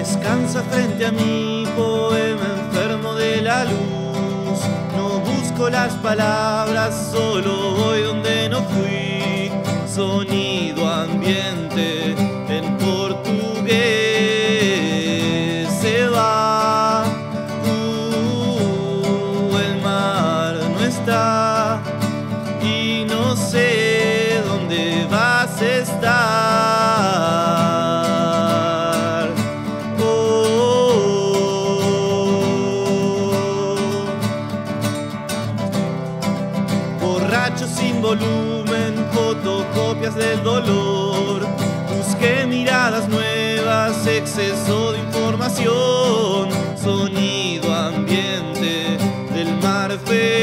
Descansa frente a mi poema enfermo de la luz. No busco las palabras, solo voy donde no fui. Sonido ambiente en portugués se va. El mar no está y no sé dónde vas a estar. Borracho sin volumen, fotocopias del dolor. Busqué miradas nuevas, exceso de información. Sonido ambiente del mar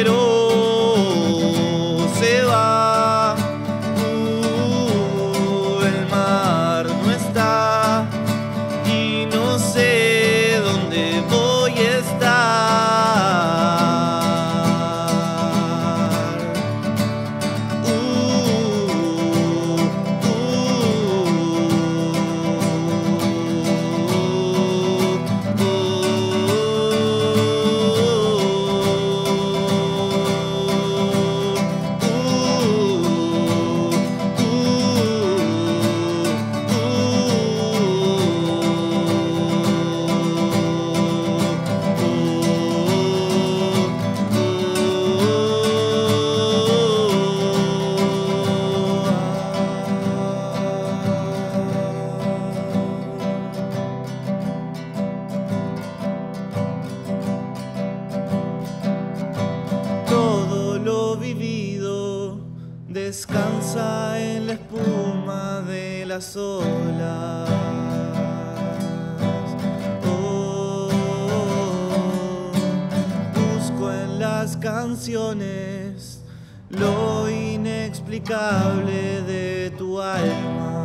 feroz se va. El mar no está y no sé dónde voy a estar. Todo lo vivido descansa en la espuma de las olas. Busco en las canciones lo inexplicable de tu alma.